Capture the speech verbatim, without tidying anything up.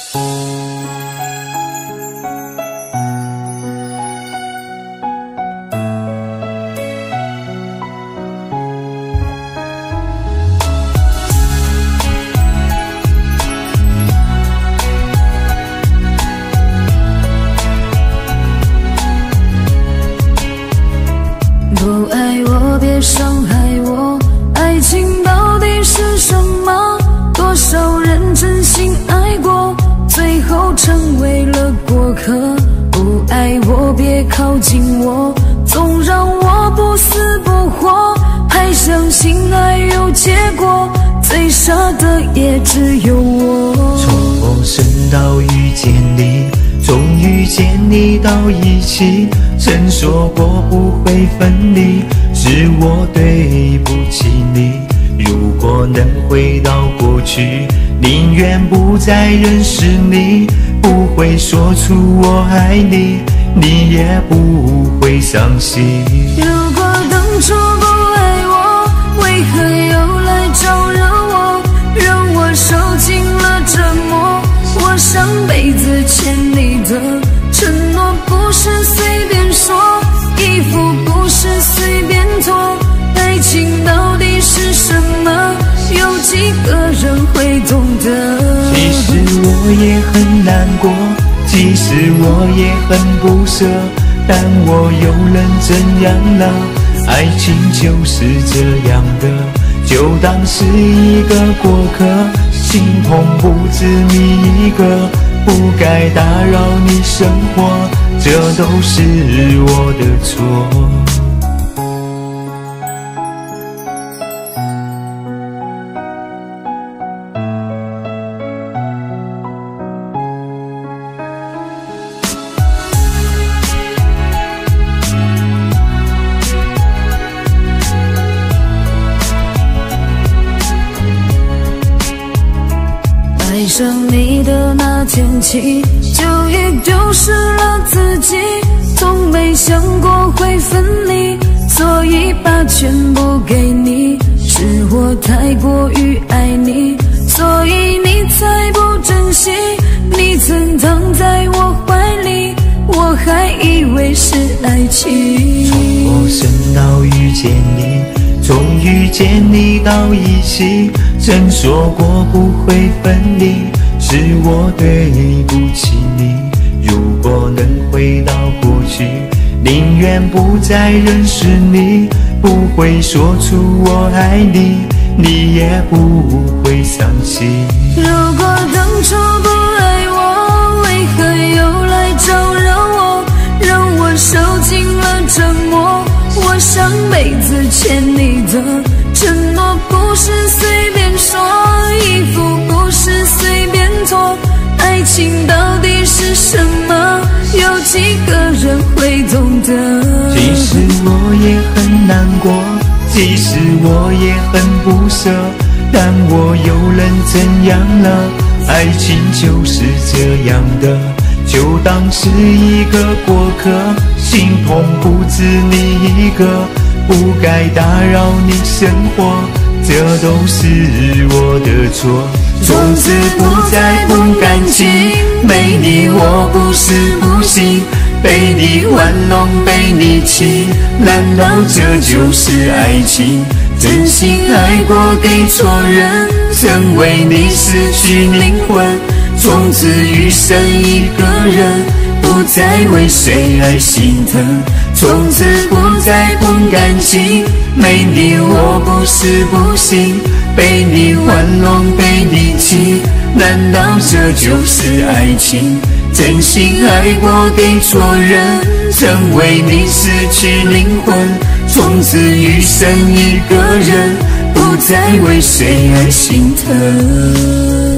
不爱我，别伤害我，爱情到底是什么？多少人真心爱过，最后成为了过客。不爱我，别靠近我，总让我不死不活，还相信爱有结果，最傻的也只有我。 从陌生到遇见你，终于见你到一起，曾说过不会分离，是我对不起你。如果能回到过去，宁愿不再认识你，不会说出我爱你，你也不会伤心。 如果当初不爱我，为何又来招惹我，让我受尽了折磨？我上辈子欠你的承诺不是随便说，衣服不是随便脱，爱情到底是什么？有几个人会懂得？ 其实我也很难过，其实我也很不舍，但我又能怎样呢？爱情就是这样的，就当是一个过客，心痛不止你一个，不该打扰你生活，这都是我的错。 爱上你的那天起，就已丢失了自己，从没想过会分离，所以把全部给你，是我太过于爱你，所以你才不珍惜，你曾躺在我怀里，我还以为是爱情。 从陌生到遇见你，终于见你到一起，曾说过不会分离，是我对不起你。如果能回到过去，宁愿不再认识你，不会说出我爱你，你也不会伤心。 如果当初不爱我，为何又来招惹我，让我受尽了折磨？我上辈子欠你的承诺不是随便说，衣服不是随便脱，爱情到底是什么？有几个人会懂得？ 其实我也很难过，其实我也很不舍，但我又能怎样呢？爱情就是这样的，就当是一个过客，心痛不止你一个，不该打扰你生活，这都是我的错。从此不再碰感情，没你我不是不行，被你玩弄被你欺，难道这就是爱情？真心爱过给错人，曾为你失去灵魂，从此余生一个人，不再为谁而心疼。从此不再碰感情，没你我不是不行，被你玩弄被你欺，难道这就是爱情？真心爱过给错人，曾为你失去灵魂，从此余生一个人，不再为谁而心疼。